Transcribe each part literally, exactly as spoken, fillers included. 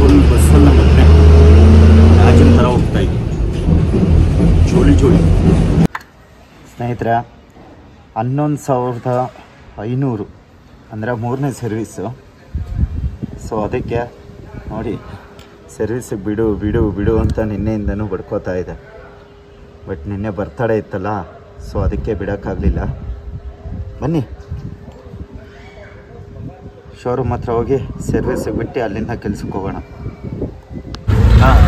Full ಬಸ್ಸಲ್ಲ ಮತ್ತೆ ರಾಜನ ಥರ ಹೋಗ್ತಾ ಇದ್ವಿ, ಜೋಳಿ ಜೋಳಿ. ಸ್ನೇಹಿತರೆ, ಹನ್ನೊಂದು ಸಾವಿರದ ಐನೂರು ಅಂದರೆ ಮೂರನೇ ಸರ್ವೀಸು. ಸೊ ಅದಕ್ಕೆ ನೋಡಿ, ಸರ್ವಿಸಿಗೆ ಬಿಡು ಬಿಡು ಬಿಡು ಅಂತ ನಿನ್ನೆಯಿಂದನೂ ಬಡ್ಕೋತಾ ಇದೆ. ಬಟ್ ನಿನ್ನೆ ಬರ್ತಡೇ ಇತ್ತಲ್ಲ, ಸೊ ಅದಕ್ಕೆ ಬಿಡೋಕ್ಕಾಗಲಿಲ್ಲ. ಬನ್ನಿ ಶೋರೂಮ್ ಹತ್ರ ಹೋಗಿ ಸರ್ವಿಸಿಗೆ ಬಿಟ್ಟು ಅಲ್ಲಿಂದ ಕೆಲ್ಸಕ್ಕೆ ಹೋಗೋಣ. ಹಾಂ,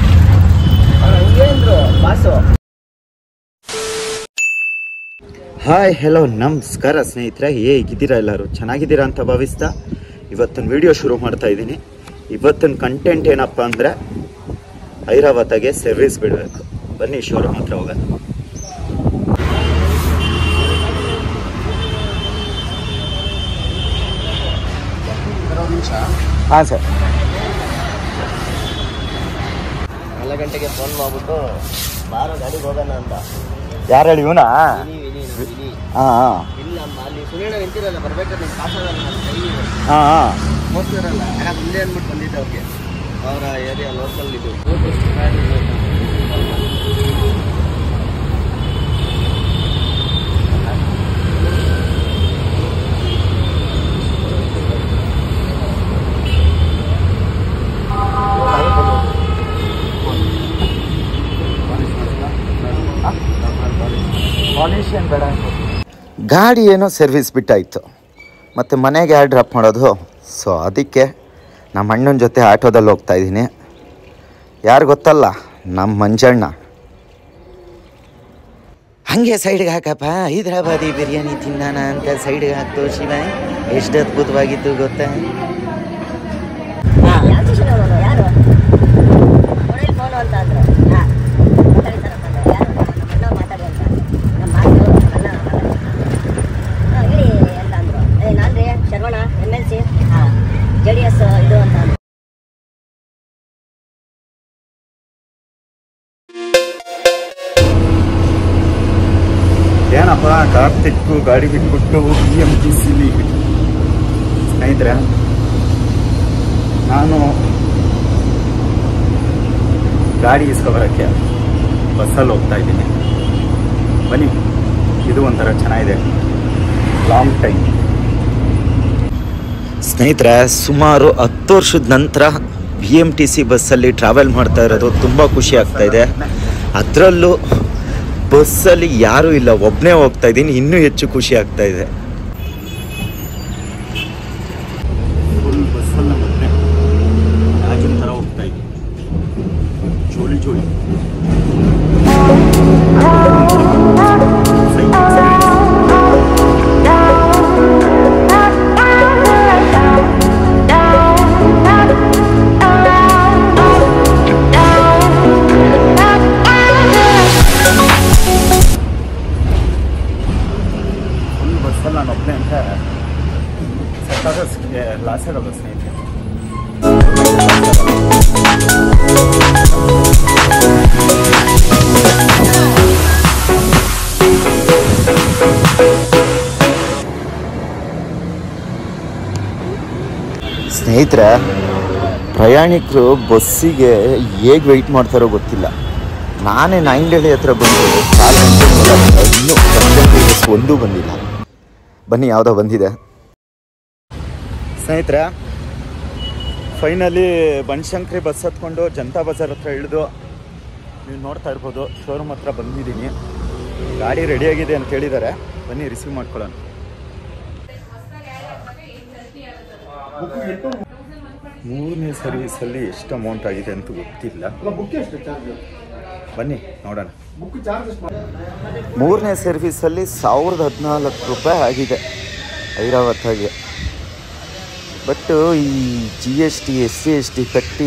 ಹಾಯ್ ಹೆಲೋ ನಮಸ್ಕಾರ ಸ್ನೇಹಿತರೆ, ಹೇಗಿದ್ದೀರಾ? ಎಲ್ಲರೂ ಚೆನ್ನಾಗಿದ್ದೀರಾ ಅಂತ ಭಾವಿಸ್ತಾ ಇವತ್ತಿನ ವಿಡಿಯೋ ಶುರು ಮಾಡ್ತಾ ಇದ್ದೀನಿ. ಇವತ್ತಿನ ಕಂಟೆಂಟ್ ಏನಪ್ಪ ಅಂದರೆ ಐರಾವತಗೆ ಸರ್ವಿಸ್ ಬಿಡಬೇಕು. ಬನ್ನಿ ಶೋರೂಮ್ ಹತ್ರ ಹೋಗೋಣ. ಹಾಂ ಸರ್, ನಾಲ್ಕು ಗಂಟೆಗೆ ಫೋನ್ ಮಾಡ್ಬಿಟ್ಟು ಬಾರೋ ಗಾಡಿಗೆ ಹೋಗೋಣ ಅಂತ. ಯಾರು ಹೇಳಿ? ಇವನಾ? ಹಾಂ ಹಾಂ ಇಲ್ಲ, ಅಲ್ಲಿ ಸುನೀಣ ನಿಂತಿರಲ್ಲ, ಬರ್ಬೇಕಾದ್ರೆ ನಿಮ್ಮ ಕಾಸಲ್ಲ ಹಾಂ ಹಾಂ ಮೋಸ್ತಿರಲ್ಲ, ಯಾಕೆ ಮುಂದೆ ಅಂದ್ಬಿಟ್ಟು ಬಂದಿದ್ದೆ ಅವ್ರಿಗೆ. ಅವರ ಏರಿಯಾ ಲೋಕಲ್ ಇದು ಗಾಡಿ ಏನೋ ಸರ್ವಿಸ್ ಬಿಟ್ಟಾಯಿತು, ಮತ್ತು ಮನೆಗೆ ಯಾರು ಡ್ರಾಪ್ ಮಾಡೋದು? ಸೊ ಅದಕ್ಕೆ ನಮ್ಮ ಅಣ್ಣನ ಜೊತೆ ಆಟೋದಲ್ಲಿ ಹೋಗ್ತಾ ಇದ್ದೀನಿ. ಯಾರು ಗೊತ್ತಲ್ಲ, ನಮ್ಮ ಮಂಜಣ್ಣ. ಹಾಗೆ ಸೈಡ್ಗೆ ಹಾಕಪ್ಪ, ಹೈದ್ರಾಬಾದಿ ಬಿರಿಯಾನಿ ತಿನ್ನೋಣ ಅಂತ ಸೈಡ್ಗೆ ಹಾಕ್ತು ಶಿವ. ಎಷ್ಟು ಅದ್ಭುತವಾಗಿತ್ತು ಗೊತ್ತಾ? ಏನಪ್ಪ ಕಾರ್ತಿಕ್ಕು ಗಾಡಿ ಬಿಟ್ಬಿಟ್ಟು ಬಿ ಎಮ್ ಟಿ ಸಿಲಿ. ಸ್ನೇಹಿತರೆ, ನಾನು ಗಾಡಿ ಇಸ್ಕೊಬರೋಕ್ಕೆ ಬಸ್ಸಲ್ಲಿ ಹೋಗ್ತಾ ಇದ್ದೀನಿ. ಬನ್ನಿ, ಇದು ಒಂಥರ ಚೆನ್ನಾಗಿದೆ, ಲಾಂಗ್ ಟೈಮ್. ಸ್ನೇಹಿತರೆ, ಸುಮಾರು ಹತ್ತು ವರ್ಷದ ನಂತರ ಬಿ ಎಮ್ ಟಿ ಸಿ ಬಸ್ಸಲ್ಲಿ ಟ್ರಾವೆಲ್ ಮಾಡ್ತಾ ಇರೋದು ತುಂಬ ಖುಷಿ ಆಗ್ತಾ ಇದೆ. ಅದರಲ್ಲೂ ಬಸ್ಸಲ್ಲಿ ಯಾರೂ ಇಲ್ಲ, ಒಬ್ಬನೇ ಹೋಗ್ತಾ ಇದ್ದೀನಿ, ಇನ್ನೂ ಹೆಚ್ಚು ಖುಷಿ ಆಗ್ತಾ ಇದೆ. ಫುಲ್ ಬಸ್ಸಲ್ಲ ಮತ್ತೆ ರಾಜನ ಥರ ಹೋಗ್ತಾ ಇದ್ವಿ, ಜೋಳಿ ಜೋಳಿ. ನಾನು ಒಬ್ಬನೇ ಅಂತ ಸತ್ತಾಗ ಲಾಸ್ ಆಗಲ್ಲ ಸ್ನೇಹಿತರೆ. ಸ್ನೇಹಿತರೆ, ಪ್ರಯಾಣಿಕರು ಬಸ್ಸಿಗೆ ಹೇಗೆ ವೆಯ್ಟ್ ಮಾಡ್ತಾರೋ ಗೊತ್ತಿಲ್ಲ. ನಾನೇ ನಾಯಿಂಡಳ್ಳಿ ಹತ್ರ ಬಂದು ಕಾಲು ಗಂಟೆ ಇನ್ನೂ ಬಸ್ ಒಂದೂ ಬಂದಿಲ್ಲ. ಬನ್ನಿ, ಯಾವುದೋ ಬಂದಿದೆ. ಸ್ನೇಹಿತರೆ, ಫೈನಲಿ ಬನಶಂಕರಿ ಬಸ್ ಹತ್ಕೊಂಡು ಜನತಾ ಬಜಾರ್ ಹತ್ರ ಇಳಿದು ನೀವು ನೋಡ್ತಾ ಇರ್ಬೋದು, ಶೋರೂಮ್ ಹತ್ರ ಬಂದಿದ್ದೀನಿ. ಗಾಡಿ ರೆಡಿಯಾಗಿದೆ ಅಂತ ಹೇಳಿದ್ದಾರೆ, ಬನ್ನಿ ರಿಸೀವ್ ಮಾಡ್ಕೊಳ್ಳೋಣ. ಮೂರನೇ ಸರ್ವೀಸಲ್ಲಿ ಎಷ್ಟು ಅಮೌಂಟ್ ಆಗಿದೆ ಅಂತ ಗೊತ್ತಿಲ್ಲ, ಬನ್ನಿ ನೋಡೋಣ. ಮೂರನೇ ಸರ್ವೀಸಲ್ಲಿ ಸಾವಿರದ ಹದಿನಾಲ್ಕು ರೂಪಾಯಿ ಆಗಿದೆ ಐರಾವತಾಗೆ. ಬಟ್ ಈ G S T S C S T ಕಟ್ಟಿ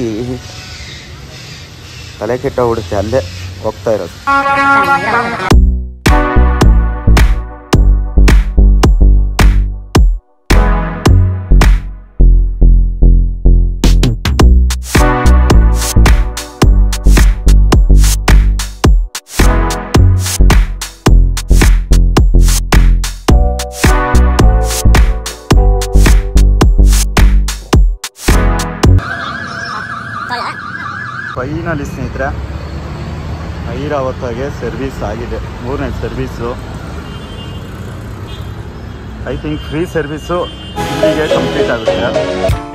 ತಲೆ ಕೆಟ್ಟ ಹುಡುತ್ತೆ, ಅಲ್ಲೇ ಹೋಗ್ತಾ ಇರೋದು. ಫೈನಲಿ ಸ್ನೇಹಿತರೆ ಐರಾವತಗೆ ಸರ್ವಿಸ್ ಆಗಿದೆ, ಮೂರನೇ service. I think free service ಇಲ್ಲಿಗೆ ಕಂಪ್ಲೀಟ್ ಆಗುತ್ತೆ.